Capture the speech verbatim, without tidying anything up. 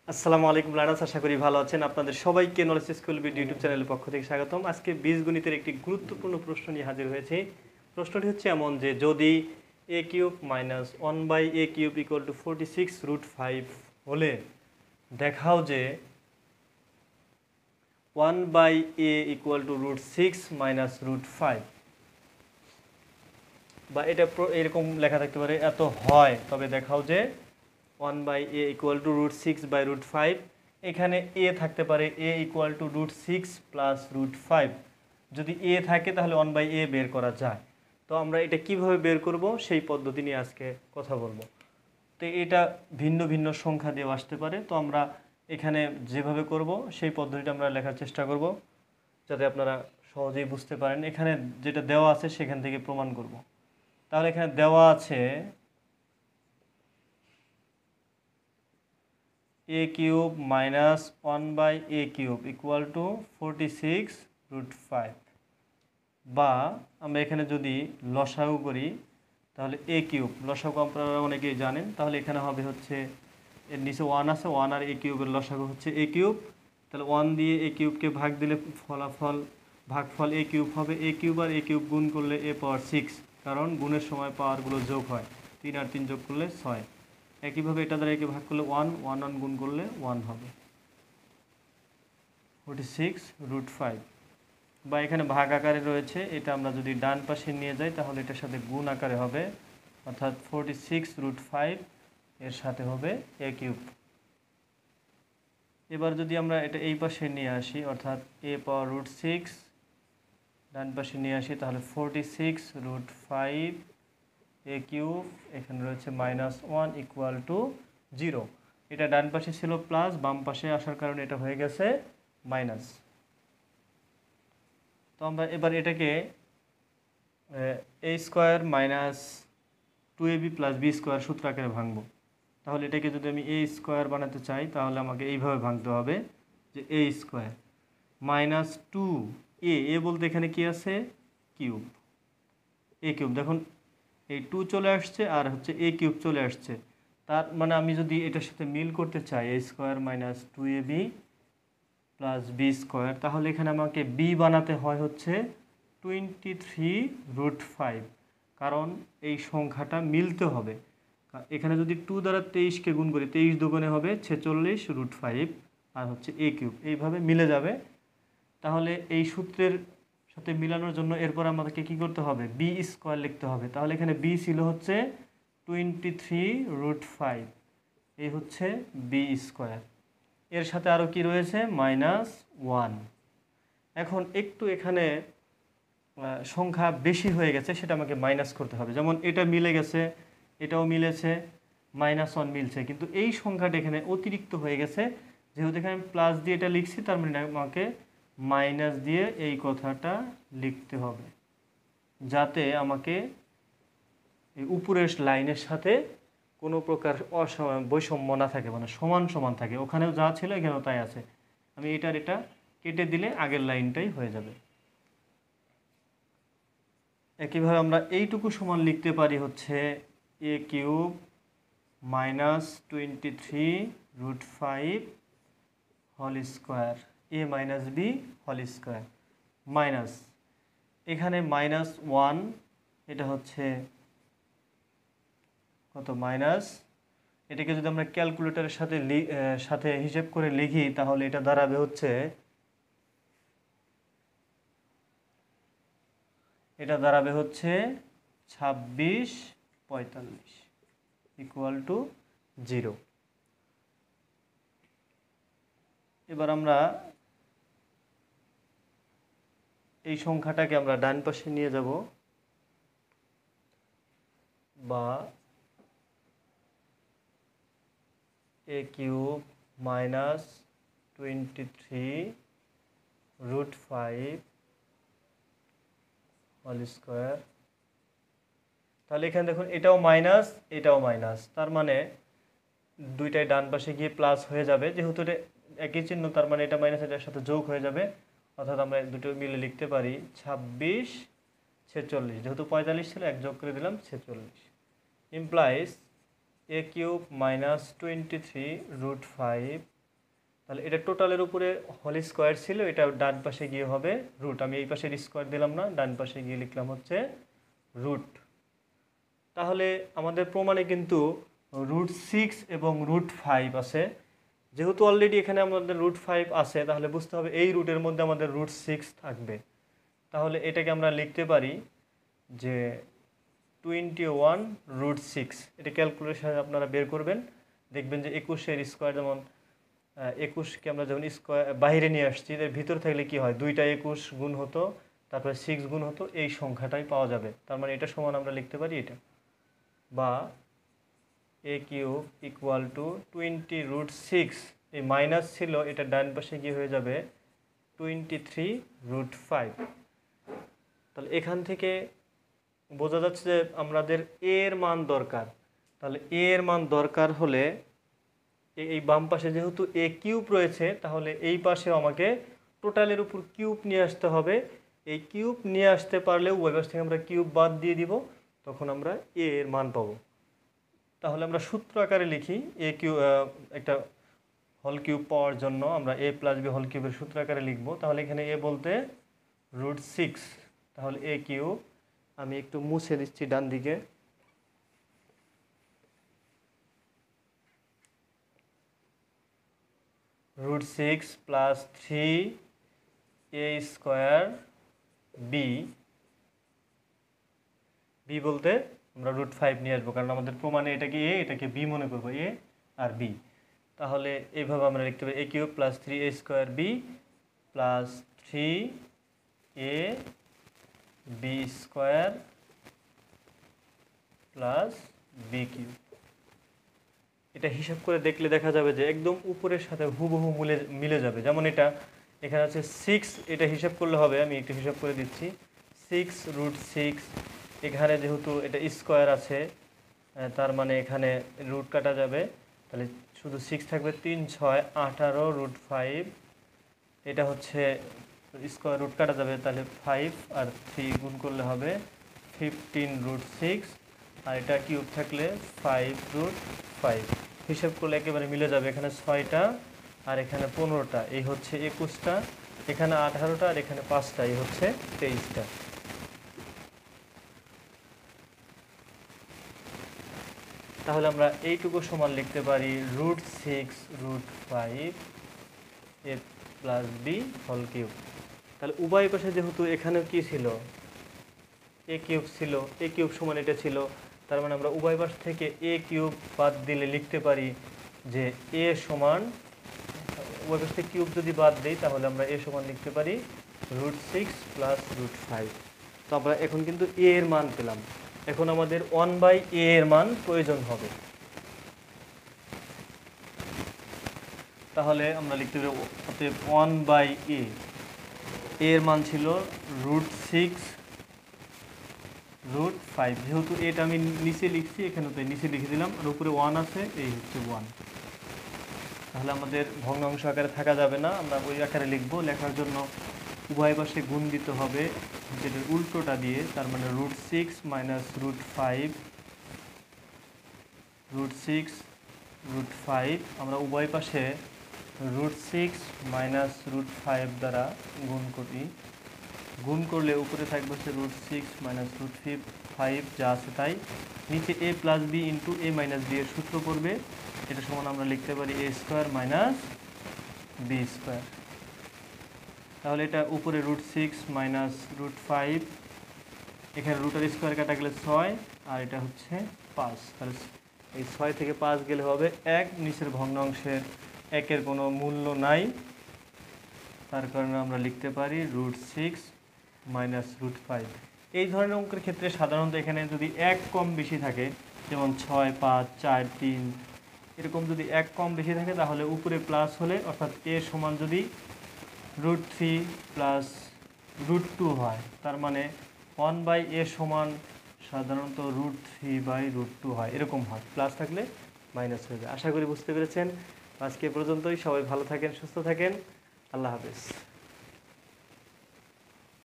আসসালামু আলাইকুম লার্নার্স, আশা করি ভালো আছেন। আপনাদের সবাইকে নলেজ স্কুল বিডি ইউটিউব চ্যানেলের পক্ষ থেকে স্বাগতম। আজকে বীজগণিতের একটি গুরুত্বপূর্ণ প্রশ্ন নিয়ে হাজির হয়েছে। প্রশ্নটি হচ্ছে এমন যে যদি A cube minus one by A cube equal to forty six root five হলে দেখাও যে one by A equal to root six minus root five, বা এটা এরকম লেখা থাকতে পারে এত হয় তবে দেখাও যে one by A equal to root six by root five. এখানে এ থাকতে পারে A equal to root six plus root five. যদি এ থাকে তাহলে ওয়ান বাই এ বের করা যায়। তো আমরা এটা কিভাবে বের করব সেই পদ্ধতি নিয়ে আজকে কথা বলবো। তো এটা ভিন্ন ভিন্ন সংখ্যা দিয়ে আসতে পারে, তো আমরা এখানে যেভাবে করব সেই পদ্ধতিটা আমরা লেখার চেষ্টা করব যাতে আপনারা সহজেই বুঝতে পারেন। এখানে যেটা দেওয়া আছে সেখান থেকে প্রমাণ করব। তাহলে এখানে দেওয়া আছে A cube minus one by A cube equal to forty six root five, বা আমরা এখানে যদি লসাগু করি তাহলে এ কিউব, লসাগু আপনারা অনেকেই জানেন, তাহলে এখানে হবে হচ্ছে এর নিচে ওয়ান আছে, ওয়ান আর এ কিউবের লসাগু হচ্ছে এ কিউব। তাহলে ওয়ান দিয়ে এ কিউবকে ভাগ দিলে ফলাফল ভাগফল এ কিউব হবে। এ কিউব আর এ কিউব গুণ করলে এ পাওয়ার সিক্স, কারণ গুণের সময় পাওয়ারগুলো যোগ হয়, তিন আর তিন যোগ করলে ছয়। একইভাবে এটা দ্বারা একে ভাগ করলে ওয়ান, ওয়ান ওয়ান গুণ করলে ওয়ান হবে ফোরটি সিক্স রুট ফাইভ। বা এখানে ভাগ আকারে রয়েছে, এটা আমরা যদি ডান পাশে নিয়ে যাই তাহলে এটার সাথে গুণ আকারে হবে, অর্থাৎ ফোরটি সিক্স রুট ফাইভ এর সাথে হবে এ কিউব। এবার যদি আমরা এটা এই পাশে নিয়ে আসি, অর্থাৎ এ পাওয়ার রুট সিক্স ডান পাশে নিয়ে আসি, তাহলে forty six root five A cube, এখানে রয়েছে minus one equal to zero. এটা ডান পাশে ছিল প্লাস, বাম পাশে আসার কারণে এটা হয়ে গেছে মাইনাস। তো আমরা এবার এটাকে A square minus two A B plus B square সূত্র আকারে ভাঙবো। তাহলে এটাকে যদি আমি এ স্কোয়ার বানাতে চাই তাহলে আমাকে এইভাবে ভাঙতে হবে যে A square minus two A, A বলতে এখানে কি আছে কিউব, এ কিউব। দেখুন এই টু চলে আসছে আর হচ্ছে এ কিউব চলে আসছে, তার মানে আমি যদি এটার সাথে মিল করতে চাই A square minus two A B plus B square, তাহলে এখানে আমাকে বি বানাতে হয় হচ্ছে টোয়েন্টি থ্রি রুট ফাইভ, কারণ এই সংখ্যাটা মিলতে হবে। এখানে যদি টু দ্বারা তেইশকে গুণ করি, তেইশ দুগুণে হবে ছেচল্লিশ রুট ফাইভ আর হচ্ছে এ কিউব, এইভাবে মিলে যাবে। তাহলে এই সূত্রের সাথে মিলানোর জন্য এরপর আমাদেরকে কী করতে হবে, বি স্কোয়ার লিখতে হবে। তাহলে এখানে বি ছিল হচ্ছে টোয়েন্টি থ্রি রুট ফাইভ, এই হচ্ছে বি স্কোয়ার। এর সাথে আরও কি রয়েছে মাইনাস ওয়ান। এখন একটু এখানে সংখ্যা বেশি হয়ে গেছে, সেটা আমাকে মাইনাস করতে হবে। যেমন এটা মিলে গেছে, এটাও মিলেছে, মাইনাস ওয়ান মিলছে, কিন্তু এই সংখ্যাটা এখানে অতিরিক্ত হয়ে গেছে। যেহেতু এখানে প্লাস দিয়ে এটা লিখছি, তার মানে আমাকে মাইনাস দিয়ে এই কথাটা লিখতে হবে, যাতে আমাকে এই উপরের লাইনের সাথে কোনো প্রকার অসম বৈষম্য না থাকে, মানে সমান সমান থাকে। ওখানেও যা ছিল এখানেও তাই আছে। আমি এটার এটা কেটে দিলে আগের লাইনটাই হয়ে যাবে। একইভাবে আমরা এইটুকু সমান লিখতে পারি হচ্ছে A cube minus twenty three root five whole square, A minus B whole square, minus এখানে মাইনাস ওয়ান, এটা হচ্ছে কত মাইনাস, এটাকে যদি আমরা ক্যালকুলেটরের সাথে সাথে হিসেব করে লিখি তাহলে এটা দাঁড়াবে হচ্ছে, এটা দাঁড়াবে হচ্ছে ছাব্বিশ পঁয়তাল্লিশ ইকুয়াল টু জিরো। এবার আমরা এই সংখ্যাটাকে আমরা ডান পাশে নিয়ে যাব, বা A cube minus twenty three root five whole square. তাহলে এখানে দেখুন এটাও মাইনাস, এটাও মাইনাস, তার মানে দুইটাই ডান পাশে গিয়ে প্লাস হয়ে যাবে। যেহেতু এটা একই চিহ্ন, তার মানে এটা মাইনাস এটার সাথে যোগ হয়ে যাবে, অর্থাৎ আমরা দুটো মিলে লিখতে পারি ছাব্বিশ ছেচল্লিশ। যেহেতু পঁয়তাল্লিশ ছিল, এক যোগ করে দিলাম ছেচল্লিশ, implies A cube minus twenty three root five তাহলে এটা টোটালের উপরে হোল স্কোয়ার ছিল, এটা ডান পাশে গিয়ে হবে রুট। আমি এই পাশের স্কোয়ার দিলাম না, ডান পাশে গিয়ে লিখলাম হচ্ছে রুট। তাহলে আমাদের প্রমাণে কিন্তু রুট সিক্স এবং রুট ফাইভ আছে। যেহেতু অলরেডি এখানে আমাদের রুট ফাইভ আছে, তাহলে বুঝতে হবে এই রুটের মধ্যে আমাদের রুট সিক্স থাকবে। তাহলে এটাকে আমরা লিখতে পারি যে টোয়েন্টি ওয়ান রুট সিক্স। এটা ক্যালকুলেশন আপনারা বের করবেন, দেখবেন যে একুশের স্কোয়ার, যেমন একুশকে আমরা যখন স্কোয়ার বাইরে নিয়ে আসছি, এর ভিতর থাকলে কি হয়, দুইটা একুশ গুণ হতো, তারপরে সিক্স গুণ হতো, এই সংখ্যাটাই পাওয়া যাবে। তার মানে এটা সমান আমরা লিখতে পারি এটা, বা A cube equal to twenty root six, এই মাইনাস ছিল, এটা ডান পাশে গিয়ে হয়ে যাবে টোয়েন্টি থ্রি রুট ফাইভ। তাহলে এখান থেকে বোঝা যাচ্ছে যে আমাদের এর মান দরকার। তাহলে এর মান দরকার হলে এই বাম পাশে যেহেতু এ কিউব রয়েছে, তাহলে এই পাশে আমাকে টোটালের উপর কিউব নিয়ে আসতে হবে। এই কিউব নিয়ে আসতে পারলে ওই পাশ থেকে আমরা কিউব বাদ দিয়ে দিব, তখন আমরা এ এর মান পাবো। তাহলে আমরা সূত্র আকারে লিখি, এ কিউ একটা হোল কিউব পাওয়ার জন্য আমরা এ প্লাস বি হোল কিউবের সূত্র আকারে লিখবো। তাহলে এখানে এ বলতে রুট সিক্স, তাহলে এ কিউব, আমি একটু মুছে দিচ্ছি ডান দিকে, root six plus three A square B, B বলতে আমরা রুট ফাইভ নিয়ে আসবো, কারণ আমাদের প্রমাণে এটাকে এ, এটাকে বি মনে করবো, এ আর বি। তাহলে এইভাবে আমরা লিখতে পারি A cube plus three A square B plus three A B square plus B cube. এটা হিসাব করে দেখলে দেখা যাবে যে একদম উপরের সাথে হুবহু মিলে মিলে যাবে। যেমন এটা এখানে আছে সিক্স, এটা হিসাব করলে হবে, আমি একটু হিসাব করে দিচ্ছি, সিক্স রুট সিক্স, এখানে যেহেতু এটা স্কোয়ার আছে, তার মানে এখানে রুট কাটা যাবে, তাহলে শুধু সিক্স থাকবে, তিন ছয় আঠারো রুট ফাইভ, এটা হচ্ছে স্কোয়ার রুট কাটা যাবে, তাহলে ফাইভ আর থ্রি গুণ করলে হবে ফিফটিন রুট সিক্স, আর এটা কিউব থাকলে ফাইভ রুট ফাইভ। হিসাব করলে একেবারে মিলে যাবে, এখানে ছয়টা আর এখানে পনেরোটা, এই হচ্ছে একুশটা, এখানে আঠারোটা আর এখানে পাঁচটা, এই হচ্ছে তেইশটা। তাহলে আমরা এইটুকু সমান লিখতে পারি root six root five A plus B whole cube. তাহলে উভয় পাশে যেহেতু এখানেও কি ছিল, এ কিউব ছিল, এ কিউব সমান এটা ছিল, তার মানে আমরা উভয় পাশ থেকে এ কিউব বাদ দিলে লিখতে পারি যে এ সমান, উভয় পাশ থেকে কিউব যদি বাদ দিই তাহলে আমরা এ সমান লিখতে পারি root six plus root five. তো আমরা এখন কিন্তু এ এর মান পেলাম, এখন আমাদের ওয়ান বাই এ এর মান প্রয়োজন হবে। তাহলে আমরা লিখতে পারি অতএব ওয়ান বাই এ, এর মান ছিল রুট সিক্স রুট ফাইভ, যেহেতু এটা আমি নিচে লিখছি, এখানে তো নিচে লিখে দিলাম, আর উপরে ওয়ান আছে, এই হচ্ছে ওয়ান। তাহলে আমাদের ভগ্নাংশ আকারে থাকা যাবে না, আমরা ওই আকারে লিখবো। লেখার জন্য উভয় পাশে গুণ দিতে হবে, যেটার উল্টোটা দিয়ে, তার মানে root six minus root five, root six root five, আমরা উভয় পাশে root six minus root five দ্বারা গুণ করি, গুণ করলে উপরে থাকবে হচ্ছে root six minus root five, যা আছে তাই, নিচে A plus B into A minus B এর সূত্র পড়বে, এটা সমান আমরা লিখতে পারি A square minus B square. তাহলে এটা উপরে root six minus root five, এখানে রুটের স্কোয়ার কাটা গেলে ছয়, আর এটা হচ্ছে পাঁচ, তাহলে এই ছয় থেকে পাঁচ গেলে হবে এক, নিচের ভগ্নাংশের একের কোনো মূল্য নাই, তার কারণে আমরা লিখতে পারি root six minus root five. এই ধরনের অঙ্কের ক্ষেত্রে সাধারণত এখানে যদি এক কম বেশি থাকে, যেমন ছয় পাঁচ চার তিন, এরকম যদি এক কম বেশি থাকে, তাহলে উপরে প্লাস হলে, অর্থাৎ এ সমান যদি root three plus root two হয়, তার মানে ওয়ান বাই এ সমান সাধারণত root three by root two হয়, এরকম হয়, প্লাস থাকলে মাইনাস হয়ে যায়। আশা করি বুঝতে পেরেছেন। আজকে পর্যন্তই, সবাই ভালো থাকেন, সুস্থ থাকেন, আল্লাহ হাফেজ।